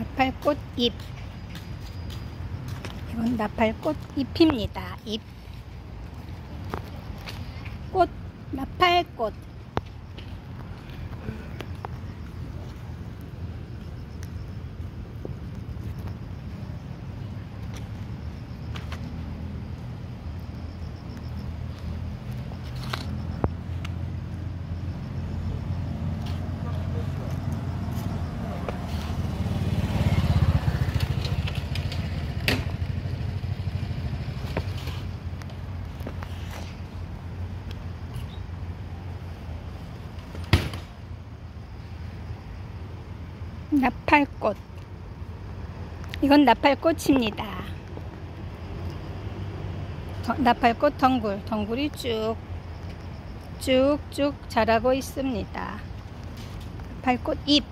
나팔꽃 잎. 이건 나팔꽃 잎입니다. 잎. 꽃, 나팔꽃. 나팔꽃. 이건 나팔꽃입니다. 나팔꽃 덩굴이 쭉쭉 자라고 있습니다. 나팔꽃 잎.